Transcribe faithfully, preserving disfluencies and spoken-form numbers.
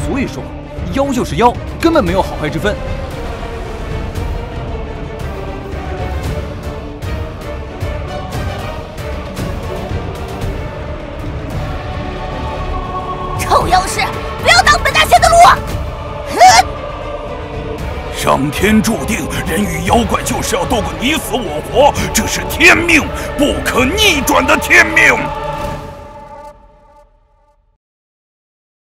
所以说，妖就是妖，根本没有好坏之分。 臭妖师，不要挡本大仙的路！哼！ 上天注定，人与妖怪就是要斗个你死我活，这是天命，不可逆转的天命。